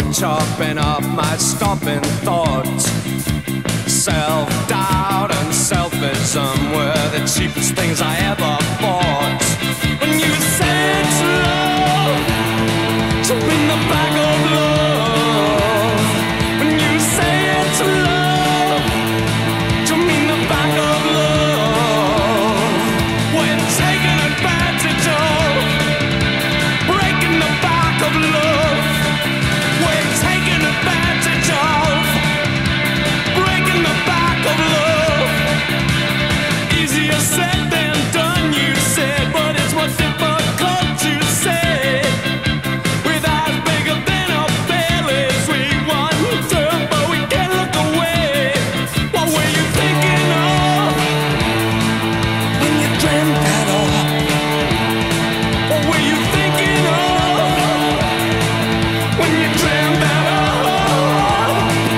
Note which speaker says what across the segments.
Speaker 1: chopping up my stopping thoughts. Self-doubt and selfism were the cheapest things I ever bought. When you said love, jump in the back of love. When you said love, jump in the back of love. When taken advantage of, breaking the back of love. When taken advantage of, breaking the back of love. Easier said than done, you said, but it's more difficult to say. With eyes bigger than our bellies, we wonder, but we can't look away. What were you thinking of when you dreamt that up? What were you thinking of when you dreamt that up?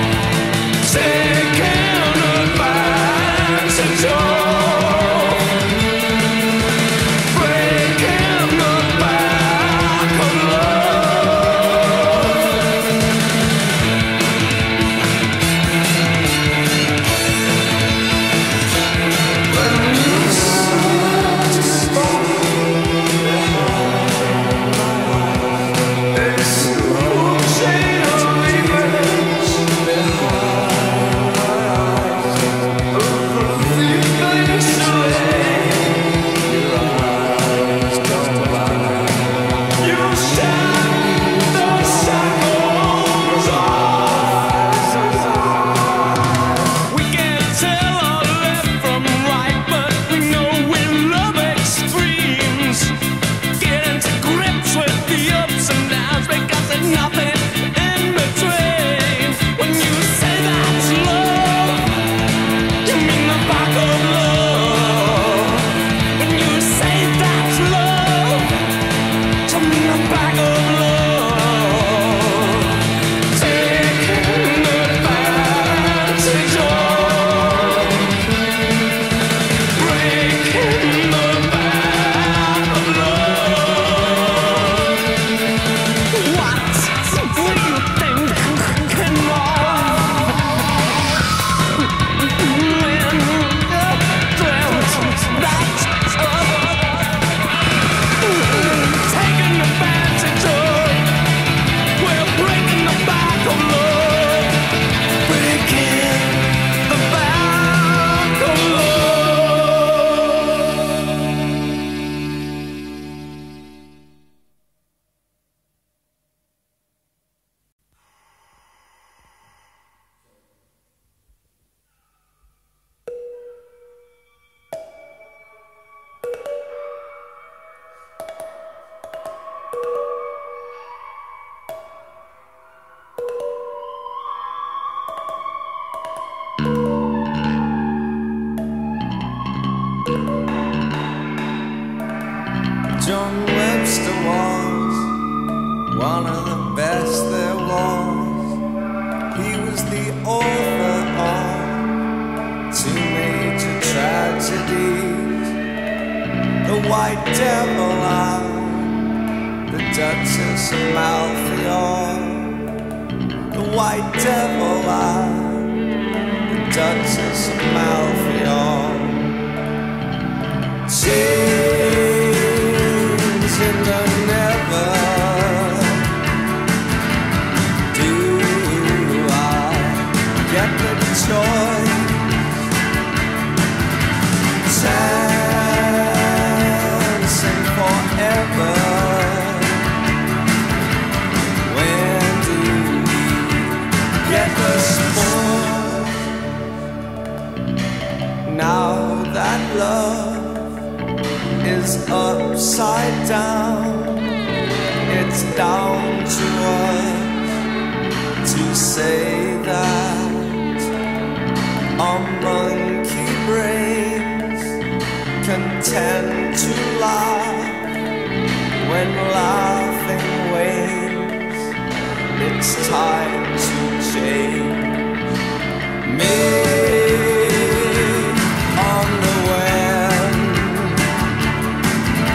Speaker 1: Taking advantage of, breaking the back of
Speaker 2: John Webster was one of the best there was. He was the author of 2 major tragedies: The White Devil and The Duchess of Malfield. The White Devil and The Duchess of Malfield. In the never do I get the choice. Dancing forever. When do we get the sport? Now that love is upside down, it's down to us to say that our monkey brains can tend to laugh when laughing wanes. It's time to change. Me on the wind,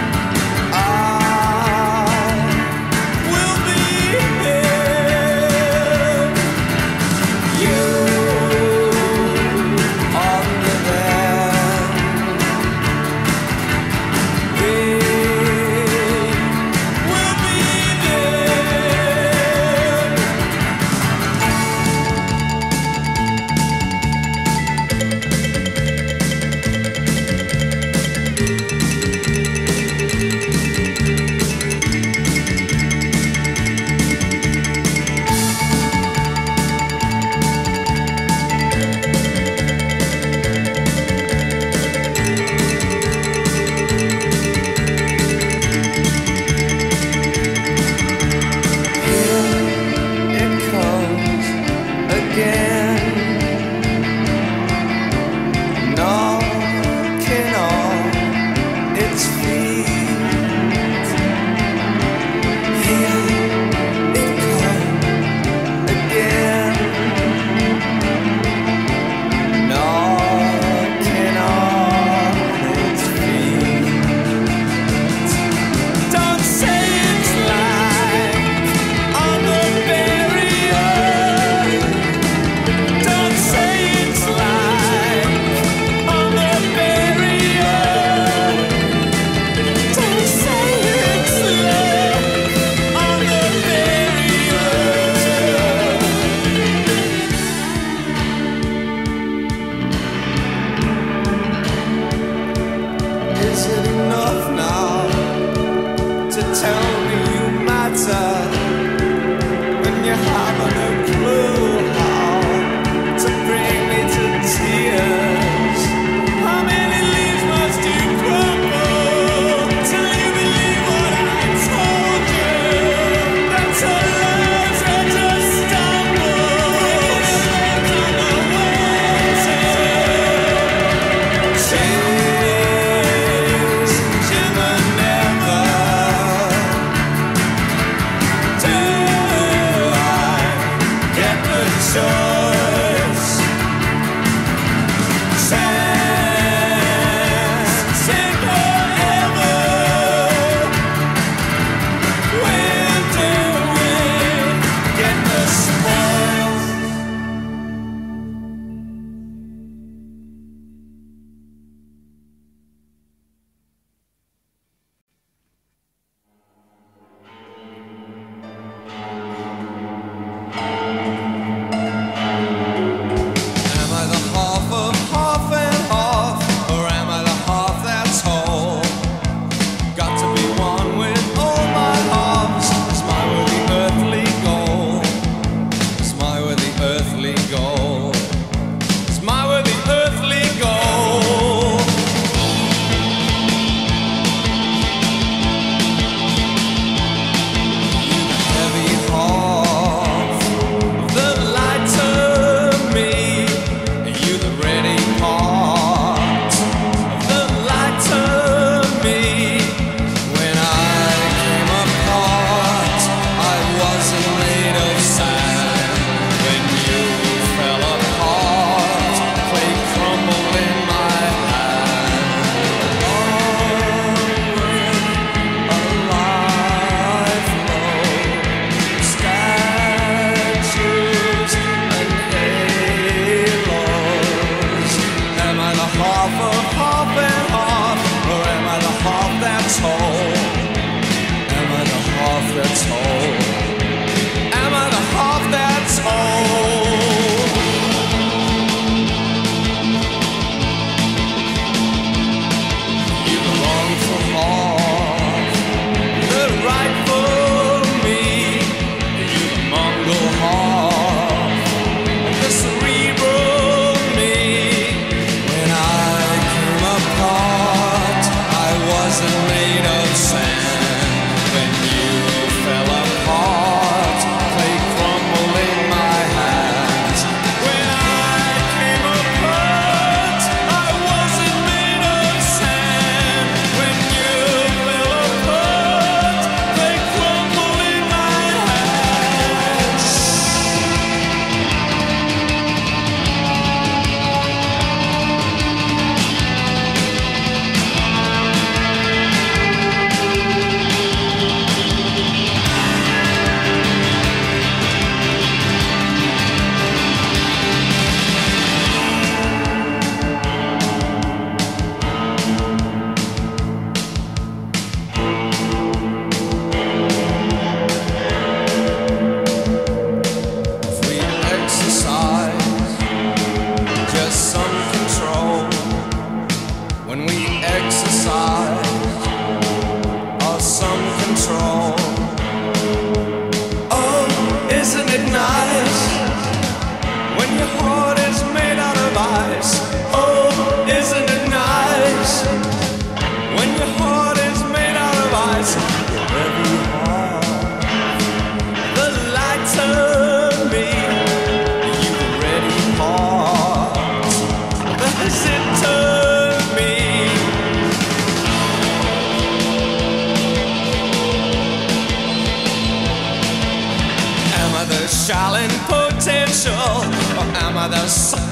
Speaker 2: I will be here.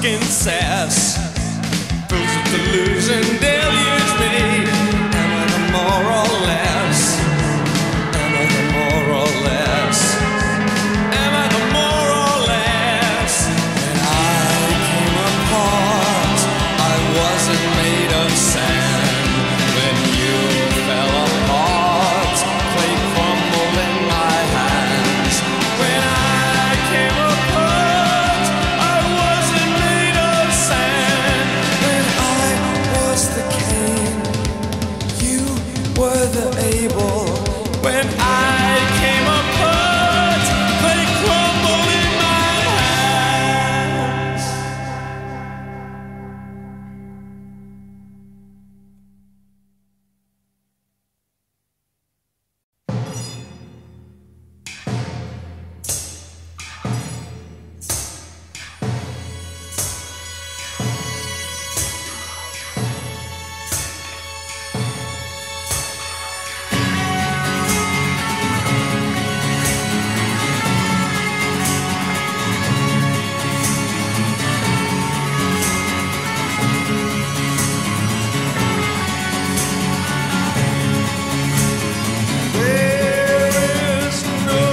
Speaker 1: fucking sass. Fools of delusion deluge me. Am I the more or less? Am I the more or less? Am I the more or less? When I came apart, I wasn't made of sand. When you fell apart, clay crumbled in my hands. When I came apart, I wasn't made of sand.
Speaker 2: When I was the king, you were the able.
Speaker 1: When I came apart, they crumbled in my hands. There's no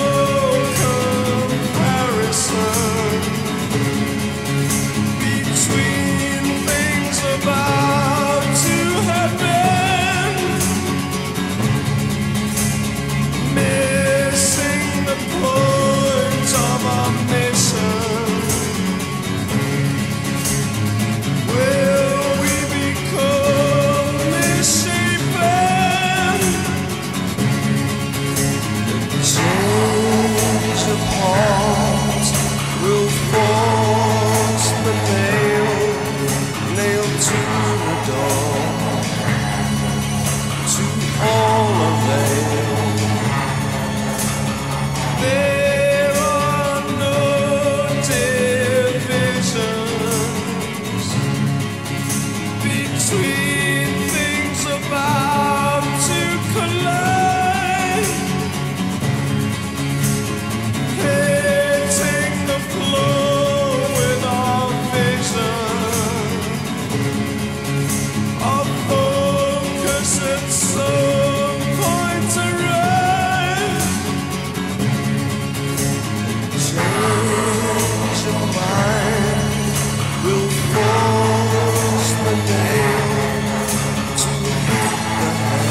Speaker 1: comparison between things about to happen. Missing the point of our mission. Will we become misshapen?
Speaker 2: Change apart will force the nail to the door, to all avail.
Speaker 1: There are no divisions between things about to collide. Hitting the floor with our vision of focus at some point arrive.
Speaker 2: Change of mind will force the nail to hit the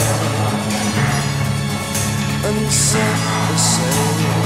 Speaker 2: head and set the sail.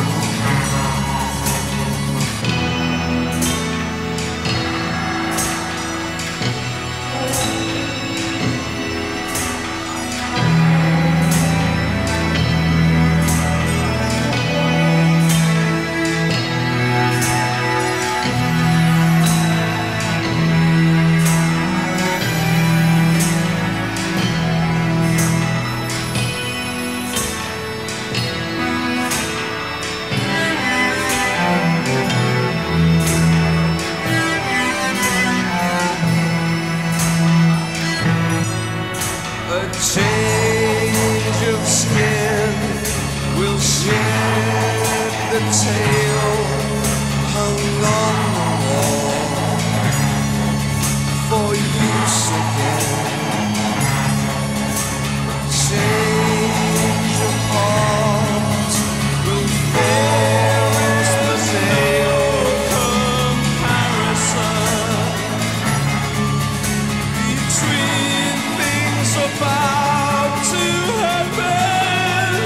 Speaker 2: A change of skin will shed the tail hung on the wall for use again. Change of heart will force the nail
Speaker 1: Comparison between things about to happen.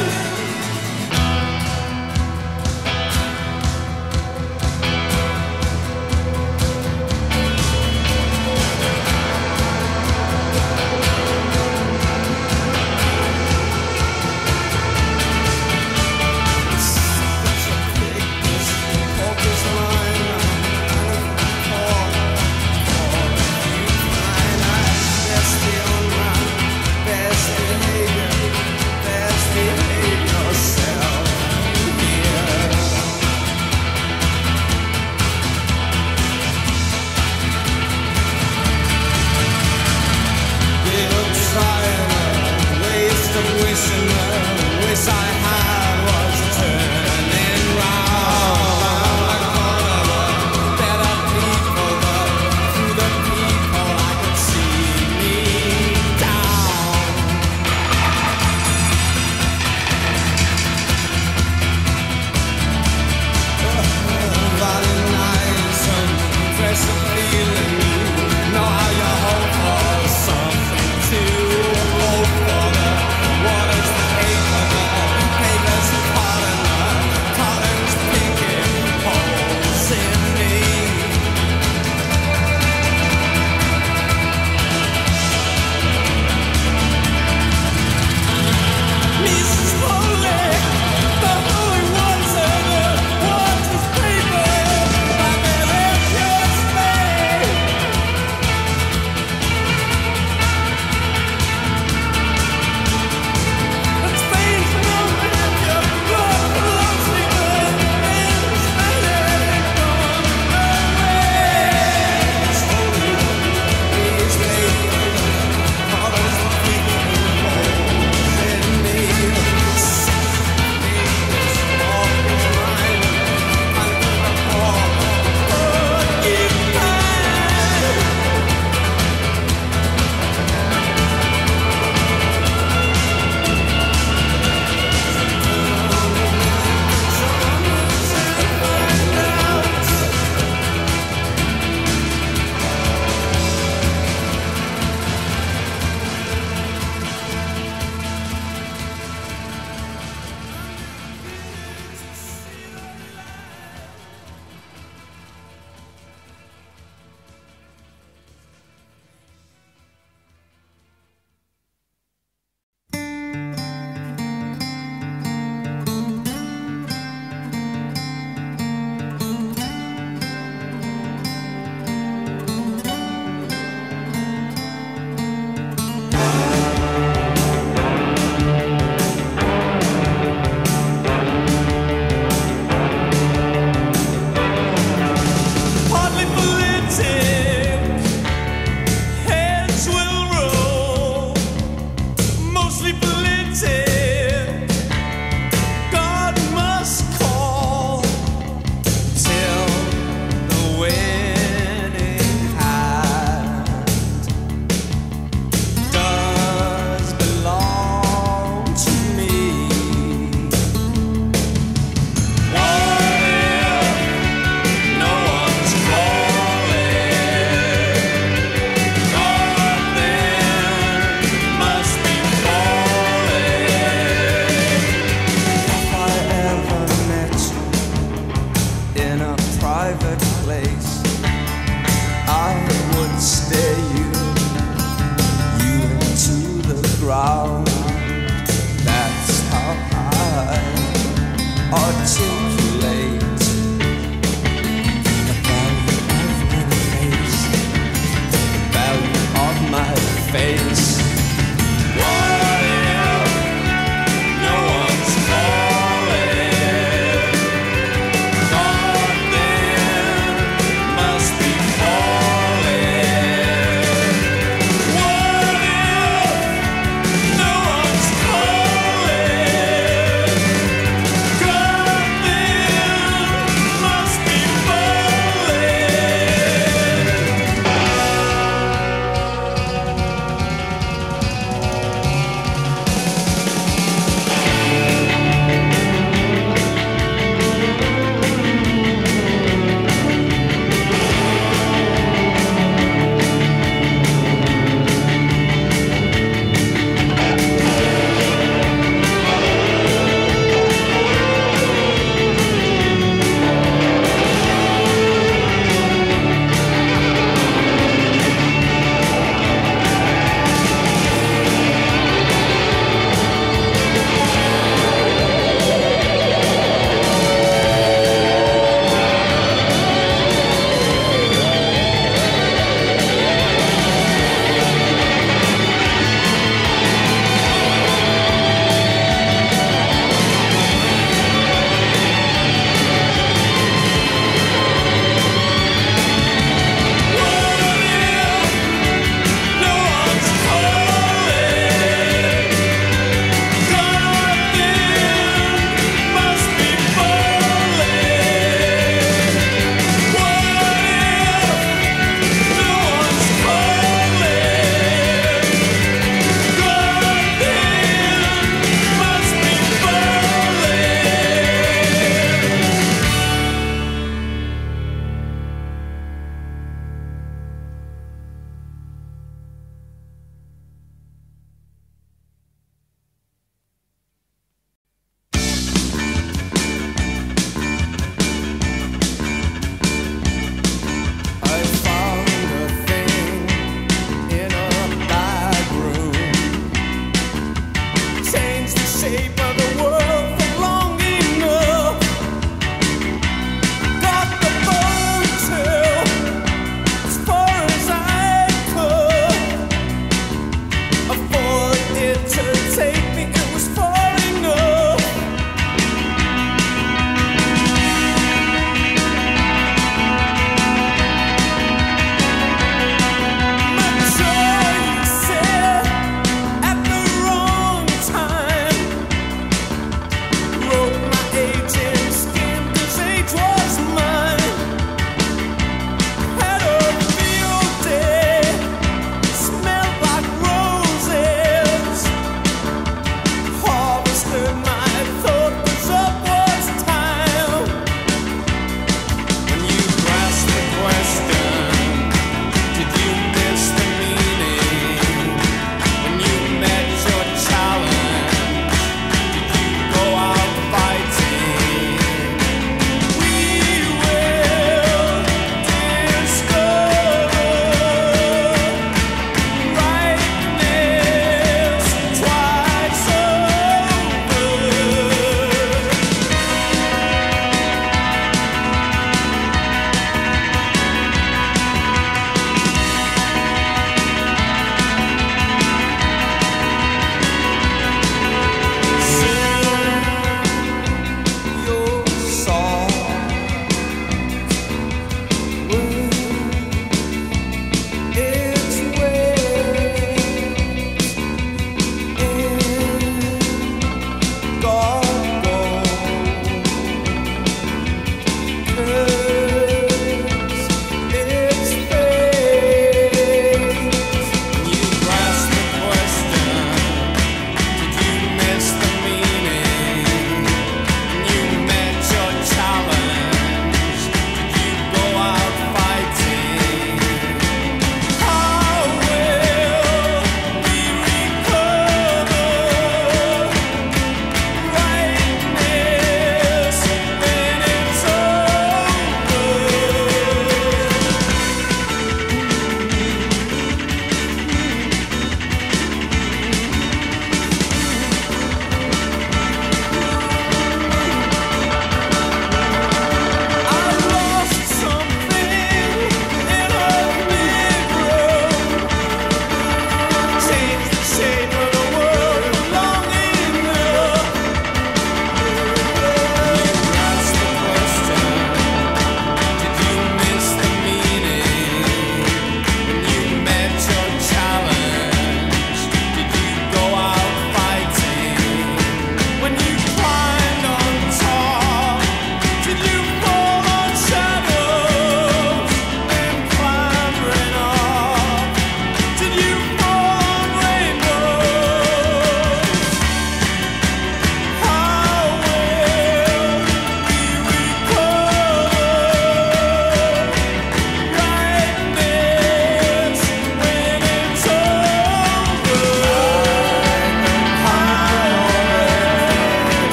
Speaker 1: face. What if no one's calling? God then must be falling. What if no one's calling? God then must be falling.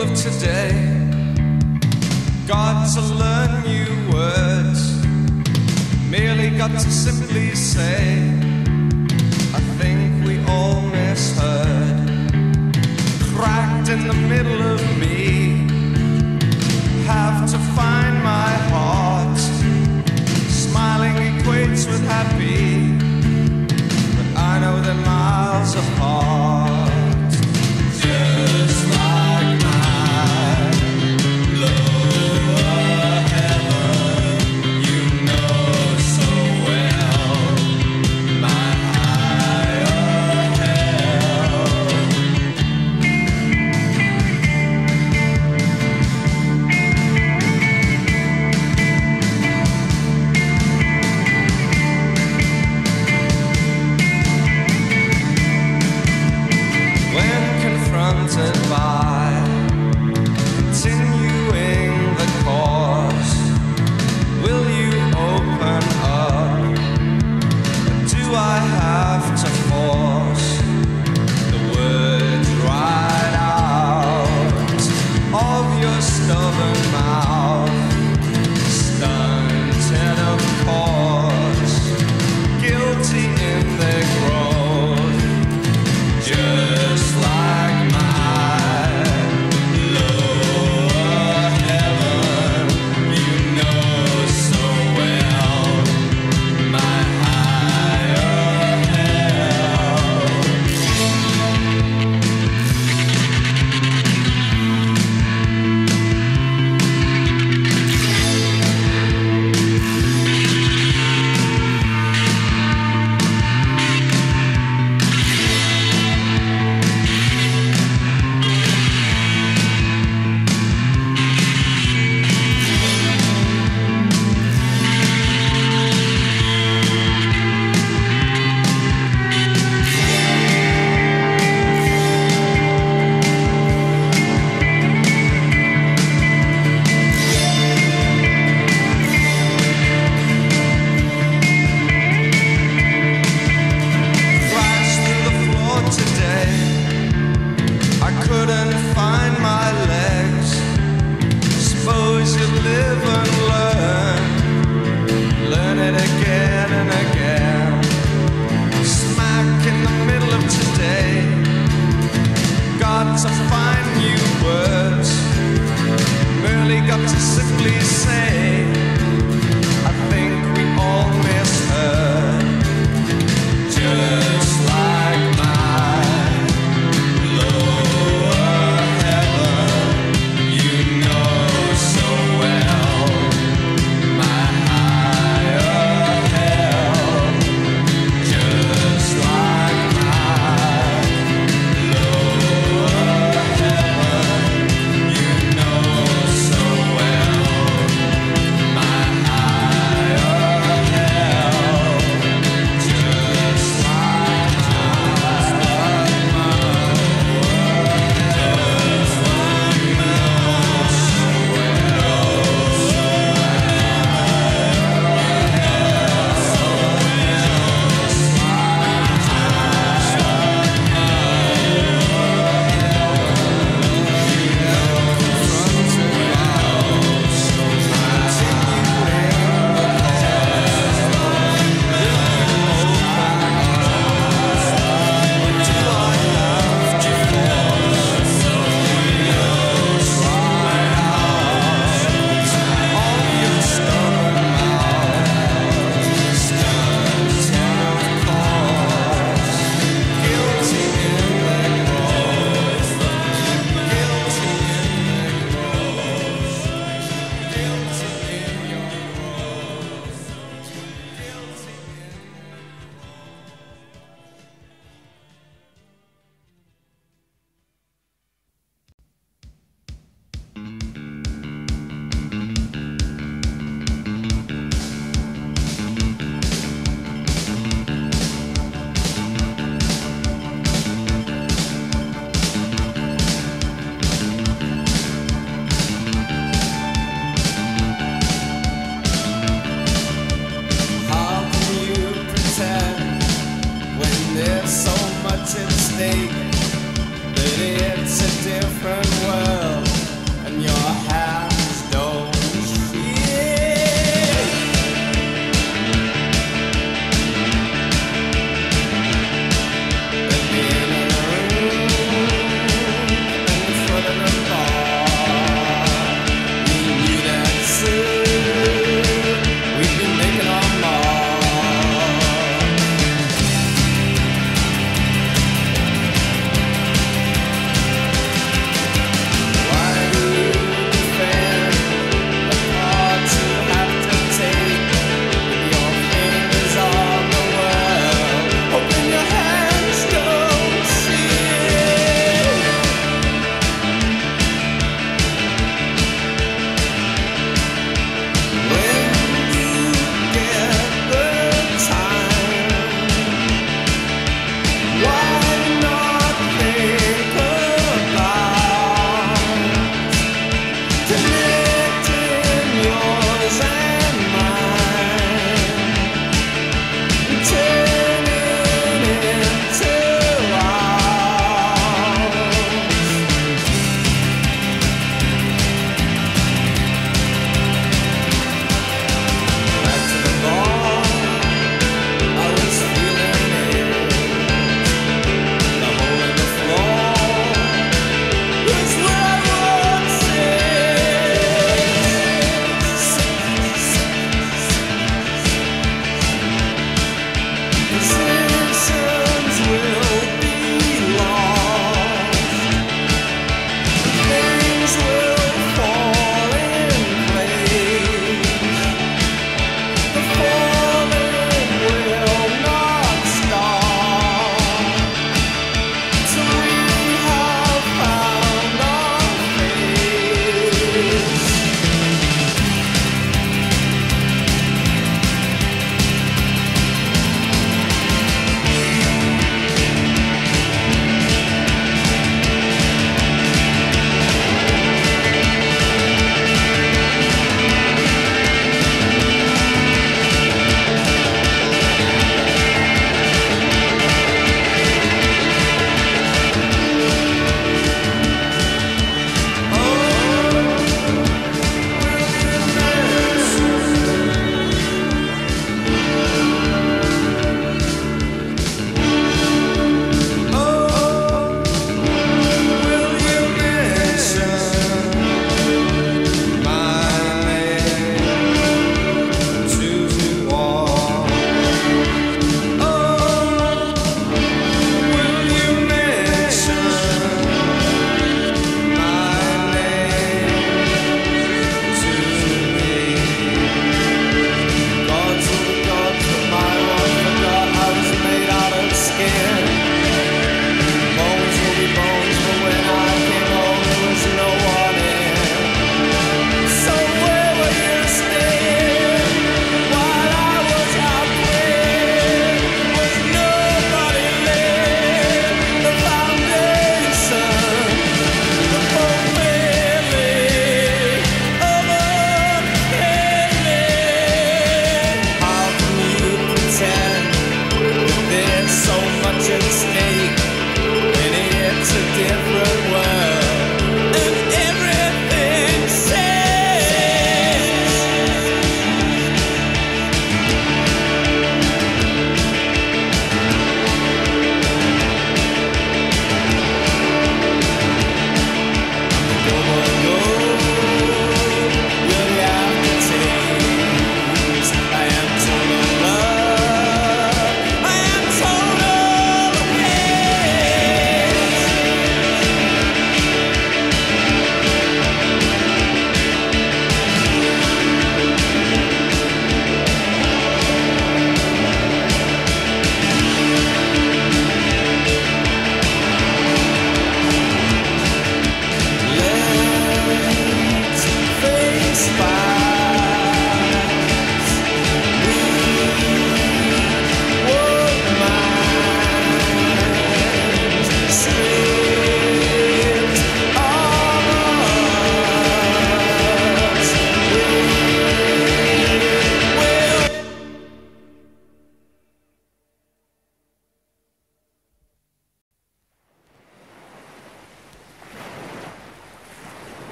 Speaker 2: middle of today, got to learn new words, merely got to simply say, I think we all misheard. Cracked in the middle of me, have to find my heart. Smiling equates with happy, but I know they're miles apart. Just like my lower heaven, you know so well my higher hell.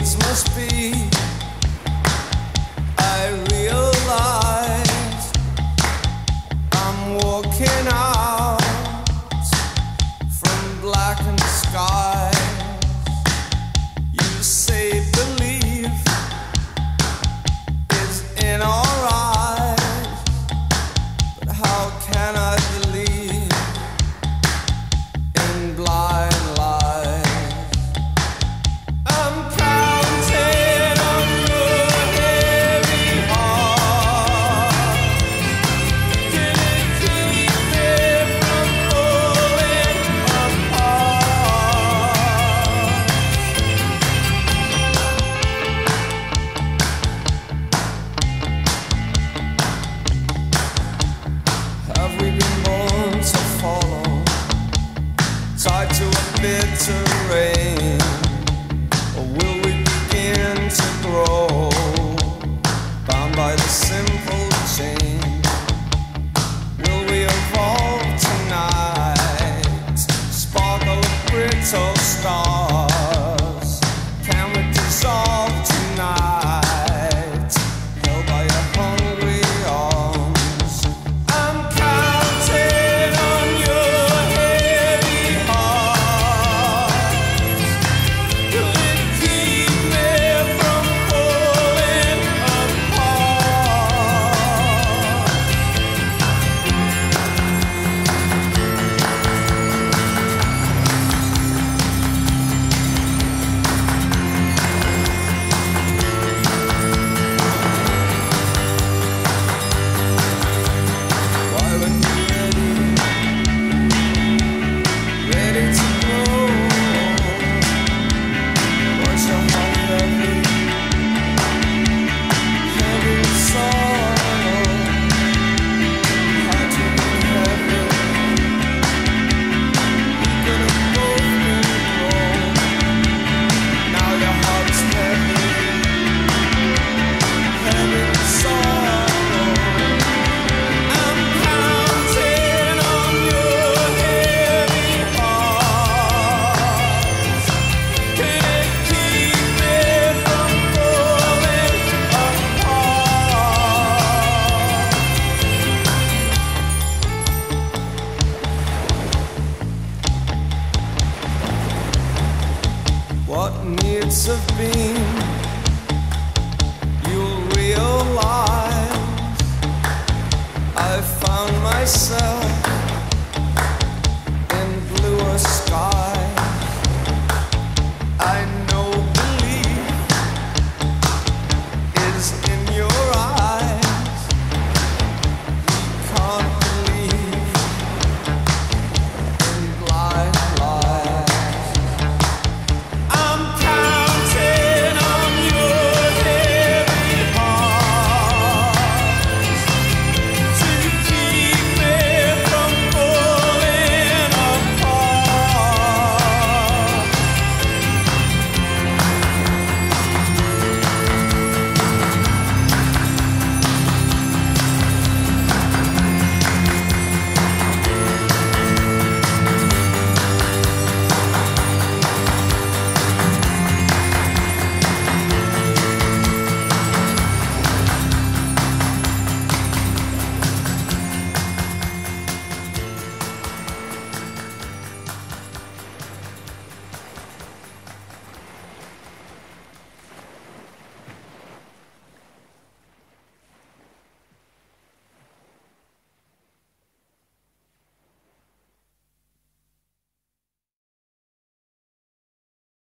Speaker 2: things must be. I realize I'm walking out from blackened skies. You say believe is in our eyes, but how can I believe in blind lies? I'm counting on your heavy heart. Can it keep me from falling apart? Have we been born to follow, tied to a bitter rain? Or will we begin to grow, bound by the simple chain? Will we evolve tonight, sparkle of brittle stars? Can we dissolve tonight, held by your hungry arms? I'm counting on your heavy heart. Could it keep me from falling apart? Why when you're ready to go, was your heart heavy, heavy with sorrow? Had you been heavy, we could have both been wrong. Now your heart's heavy, heavy with sorrow. I'm counting on your heavy heart. Can it keep me from falling apart? What needs have been, you'll realize. I found myself in bluer skies.